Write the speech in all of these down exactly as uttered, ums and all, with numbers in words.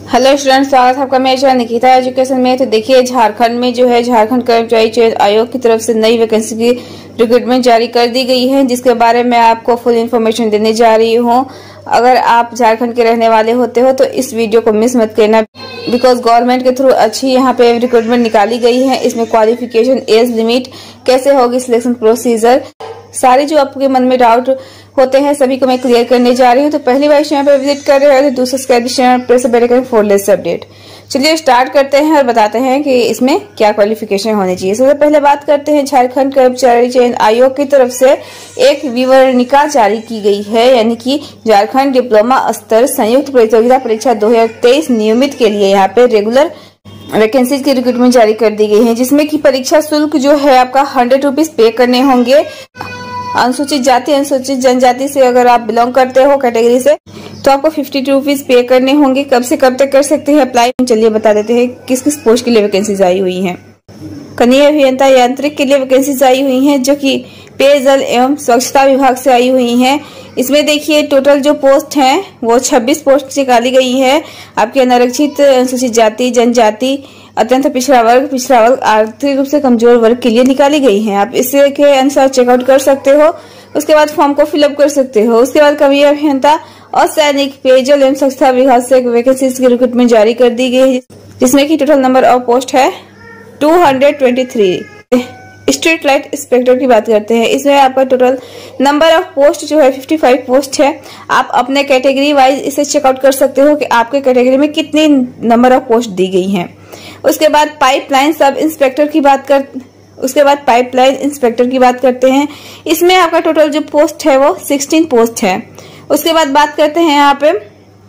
Hello student, स्वागत है आपका मेरे चैनल निकिता एजुकेशन में। तो देखिए, झारखंड में जो है झारखंड कर्मचारी चयन आयोग की तरफ से नई वैकेंसी की रिक्रूटमेंट जारी कर दी गई है, जिसके बारे में आपको फुल इन्फॉर्मेशन देने जा रही हूँ। अगर आप झारखंड के रहने वाले होते हो तो इस वीडियो को मिस मत करना, बिकॉज गवर्नमेंट के थ्रू अच्छी यहाँ पे रिक्रूटमेंट निकाली गई है। इसमें क्वालिफिकेशन, एज लिमिट, कैसे होगी सिलेक्शन प्रोसीजर, सारी जो आपके मन में डाउट होते हैं सभी को मैं क्लियर करने जा रही हूँ। तो पहली बार चैनल पर विजिट कर रहे हो तो दूसरे subscribe press bell icon for latest update. चलिए स्टार्ट करते हैं और बताते हैं कि इसमें क्या क्वालिफिकेशन होनी चाहिए। सबसे पहले बात करते हैं, झारखंड कर्मचारी चयन आयोग की तरफ से एक विवरणिका जारी की गई है, यानी कि झारखंड डिप्लोमा स्तर संयुक्त प्रतियोगिता परीक्षा दो हजार तेईस नियमित के लिए यहाँ पे रेगुलर वैकेंसीज की रिक्रूटमेंट जारी कर दी गई है, जिसमें कि परीक्षा शुल्क जो है आपका हंड्रेड रुपीज पे करने होंगे। अनुसूचित जाति, अनुसूचित जनजाति से अगर आप बिलोंग करते हो कैटेगरी से तो आपको फिफ्टी टू रुपीज पे करने होंगे। कब से कब तक कर सकते हैं अप्लाई, चलिए बता देते हैं किस किस पोस्ट के लिए वैकेंसीज आई हुई हैं। कनीय अभियंता यांत्रिक के लिए वैकेंसीज आई हुई हैं, जो कि पेयजल एवं स्वच्छता विभाग से आई हुई हैं। इसमें देखिए टोटल जो पोस्ट हैं वो छब्बीस पोस्ट निकाली गई है। आपके अनारक्षित, अनुसूचित जाति, जनजाति, अत्यंत पिछड़ा वर्ग, पिछड़ा वर्ग, आर्थिक रूप से कमजोर वर्ग के लिए निकाली गई हैं। आप इसके के अनुसार चेकआउट कर सकते हो। उसके बाद फॉर्म को फिलअप कर सकते हो। उसके बाद कनीय अभियंता और सैनिक पेयजल एवं स्वच्छता विभाग से वैकेंसीज की रिक्रूटमेंट जारी कर दी गई है, जिसमें की टोटल नंबर ऑफ पोस्ट है two hundred twenty three. Street light inspector की बात करते हैं, इसमें आपका टोटल नंबर ऑफ पोस्ट जो है पचपन पोस्ट है। आप अपने कैटेगरी वाइज इसे चेकआउट कर सकते हो कि आपके कैटेगरी में कितनी नंबर ऑफ पोस्ट दी गई हैं। उसके बाद पाइपलाइन सब इंस्पेक्टर की बात कर उसके बाद पाइपलाइन इंस्पेक्टर की बात करते हैं, इसमें आपका टोटल जो पोस्ट है वो सोलह पोस्ट है। उसके बाद बात करते हैं यहाँ पे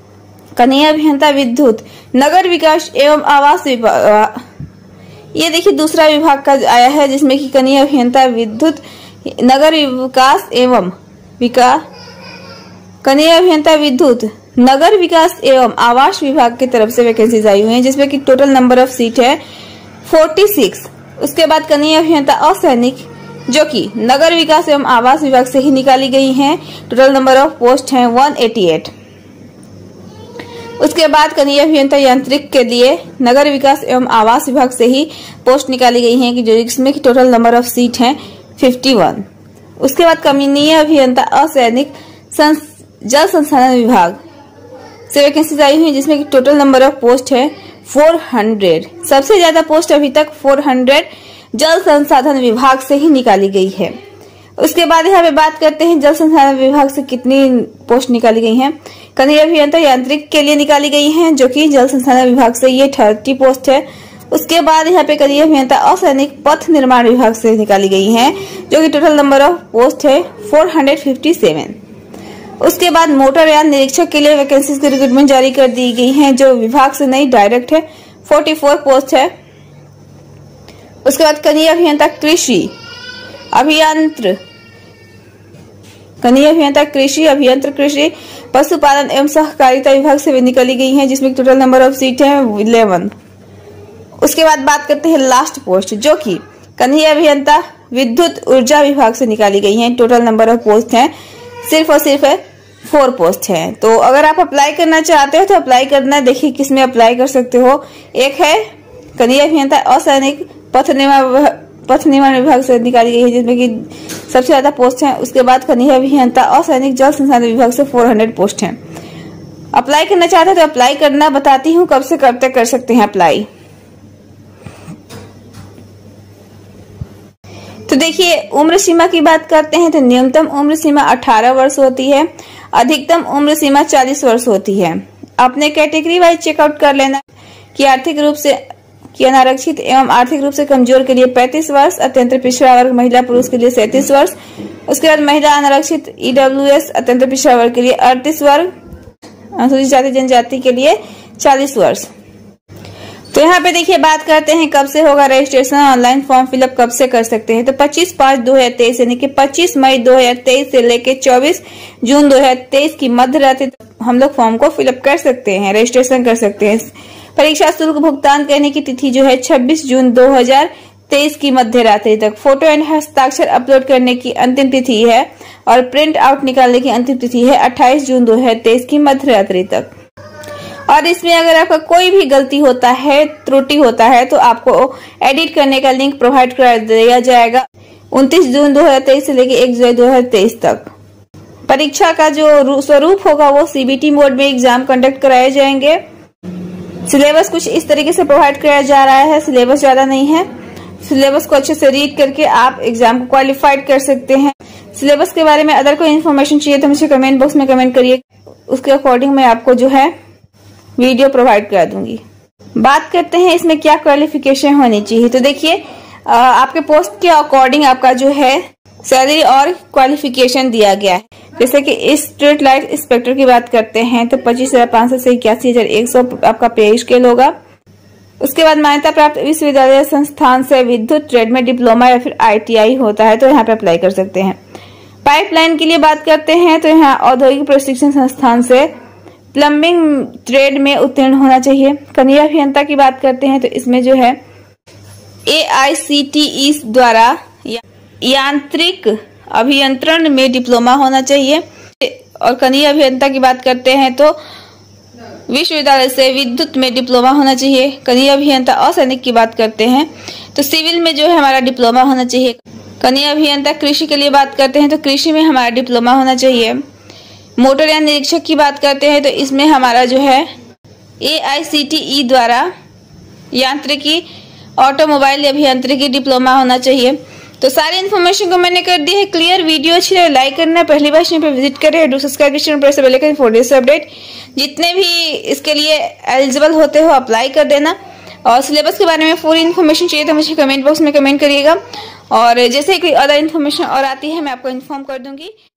कनीय अभियंता विद्युत नगर विकास एवं आवास विभाग। ये देखिए दूसरा विभाग का आया है, जिसमें कि कनीय अभियंता विद्युत नगर विकास एवं विकास कनीय अभियंता विद्युत नगर विकास एवं आवास विभाग की तरफ से वैकेंसीज आई हुई हैं, जिसमें कि टोटल नंबर ऑफ सीट है छियालीस। उसके बाद कनीय अभियंता असैनिक, जो कि नगर विकास एवं आवास विभाग से ही निकाली गई हैं। टोटल नंबर ऑफ पोस्ट है एक सौ अट्ठासी। उसके बाद कनीय अभियंता यांत्रिक के लिए नगर विकास एवं आवास विभाग से ही पोस्ट निकाली गई हैं, कि जो इसमें की टोटल नंबर ऑफ सीट है इक्यावन। उसके बाद कनीय अभियंता असैनिक जल संसाधन विभाग से वैकेंसीज आई हुई, जिसमें कि टोटल नंबर ऑफ पोस्ट है चार सौ। सबसे ज्यादा पोस्ट अभी तक चार सौ जल संसाधन विभाग से ही निकाली गई है। उसके बाद यहाँ पे बात करते हैं जल संसाधन विभाग से कितनी पोस्ट निकाली गई हैं। कनीय अभियंता यांत्रिक के लिए निकाली गई हैं, जो कि जल संसाधन विभाग से ये तीस पोस्ट है। उसके बाद यहाँ पे कनीय अभियंता असैनिक पथ निर्माण विभाग से निकाली गई हैं, जो कि टोटल नंबर ऑफ पोस्ट है चार सौ सत्तावन। उसके बाद मोटरयान निरीक्षक के लिए वैकेंसीज की रिक्रूटमेंट जारी कर दी गई है, जो विभाग से नहीं डायरेक्ट है, चौवालीस पोस्ट है। उसके बाद कनीय अभियंता कृषि अभियंत्र कनीय अभियंता कृषि अभियंत्र कृषि पशुपालन एवं सहकारिता विभाग से निकाली गई है, जिसमें टोटल नंबर ऑफ सीट है ग्यारह। उसके बाद बात करते हैं लास्ट पोस्ट, जो कि कनीय अभियंता विद्युत ऊर्जा विभाग से निकाली गई है। टोटल नंबर ऑफ पोस्ट है सिर्फ और सिर्फ है फोर पोस्ट है। तो अगर आप अप्लाई करना चाहते हो तो अप्लाई करना, देखिए किस में अप्लाई कर सकते हो। एक है कनीय अभियंता असैनिक पथ निर्माण पथ निर्माण विभाग से निकाली गई है, जिसमें कि सबसे ज्यादा पोस्ट है। उसके बाद कनीय अभियंता असैनिक जल संसाधन विभाग से चार सौ पोस्ट है। अप्लाई करना चाहते हैं तो अप्लाई करना, बताती हूँ कब से कब तक कर सकते हैं अप्लाई। तो देखिए उम्र सीमा की बात करते हैं तो न्यूनतम उम्र सीमा अठारह वर्ष होती है, अधिकतम उम्र सीमा चालीस वर्ष होती है। अपने कैटेगरी वाइज चेकआउट कर लेना कि आर्थिक रूप से कि अनारक्षित एवं आर्थिक रूप से कमजोर के लिए पैंतीस वर्ष, अत्यंत पिछड़ा वर्ग महिला पुरुष के लिए सैंतीस वर्ष। उसके बाद महिला अनारक्षित ईडब्ल्यूएस अत्यंत पिछड़ा वर्ग के लिए अड़तीस वर्ष, अनुसूचित जाति जनजाति के लिए चालीस वर्ष। तो यहाँ पे देखिए बात करते हैं कब से होगा रजिस्ट्रेशन, ऑनलाइन फॉर्म फिलअप कब से कर सकते हैं। तो पच्चीस पाँच दो हजार तेईस यानी कि पच्चीस मई दो हजार तेईस से लेके चौबीस जून दो हजार तेईस की मध्य रात्रि हम लोग फॉर्म को फिलअप कर सकते हैं, रजिस्ट्रेशन कर सकते हैं। परीक्षा शुल्क भुगतान करने की तिथि जो है छब्बीस जून दो हजार तेईस की मध्य रात्रि तक। फोटो एंड हस्ताक्षर अपलोड करने की अंतिम तिथि है और प्रिंट आउट निकालने की अंतिम तिथि है अट्ठाईस जून दो हजार तेईस की मध्य रात्रि तक। और इसमें अगर आपका कोई भी गलती होता है, त्रुटि होता है, तो आपको एडिट करने का लिंक प्रोवाइड करा दिया जाएगा उनतीस जून दो हजार तेईस से लेकर एक जुलाई दो हजार तेईस तक। परीक्षा का जो स्वरूप होगा वो सीबीटी मोड में एग्जाम कंडक्ट कराए जाएंगे। सिलेबस कुछ इस तरीके से प्रोवाइड कराया जा रहा है, सिलेबस ज्यादा नहीं है। सिलेबस को अच्छे से रीड करके आप एग्जाम को क्वालिफाइड कर सकते हैं। सिलेबस के बारे में अदर कोई इन्फॉर्मेशन चाहिए तो मुझे कमेंट बॉक्स में कमेंट करिए, उसके अकॉर्डिंग मैं आपको जो है वीडियो प्रोवाइड करा दूंगी। बात करते हैं इसमें क्या क्वालिफिकेशन होनी चाहिए। तो देखिए, आपके पोस्ट के अकॉर्डिंग आपका जो है सैलरी और क्वालिफिकेशन दिया गया है। जैसे कि इस स्ट्रीट लाइट इंस्पेक्टर की बात करते हैं तो पच्चीस हजार पाँच सौ से इक्यासी हजार एक सौ आपका पे स्केल होगा। उसके बाद मान्यता प्राप्त विश्वविद्यालय संस्थान से विद्युत ट्रेड में डिप्लोमा या फिर आईटीआई होता है तो यहाँ पे अप्लाई कर सकते हैं। पाइपलाइन के लिए बात करते हैं तो यहाँ औद्योगिक प्रशिक्षण संस्थान से प्लम्बिंग ट्रेड में उत्तीर्ण होना चाहिए। कनीय अभियंता की बात करते हैं तो इसमें जो है ए आई सी टी ई द्वारा यांत्रिक अभियंत्रण में डिप्लोमा होना चाहिए। और कनीय अभियंता की बात करते हैं तो विश्वविद्यालय से विद्युत में डिप्लोमा होना चाहिए। कनीय अभियंता असैनिक की बात करते हैं तो सिविल में जो है हमारा डिप्लोमा होना चाहिए। कनीय अभियंता कृषि के लिए बात करते हैं तो कृषि में हमारा डिप्लोमा होना चाहिए। मोटर यान निरीक्षक की बात करते हैं तो इसमें हमारा जो है ए आई सी टी ई द्वारा यांत्रिकी ऑटोमोबाइल अभियांत्रिकी डिप्लोमा होना चाहिए। तो सारी इन्फॉर्मेशन को मैंने कर दी है क्लियर। वीडियो अच्छी लगे लाइक करना, पहली बार चैनल पर विजिट करें, do subscribe press bell icon for latest update. जितने भी इसके लिए एलिजिबल होते हो अप्लाई कर देना। और सिलेबस के बारे में पूरी इन्फॉर्मेशन चाहिए तो मुझे कमेंट बॉक्स में कमेंट करिएगा, और जैसे ही कोई अदर इन्फॉर्मेशन और आती है मैं आपको इन्फॉर्म कर दूंगी।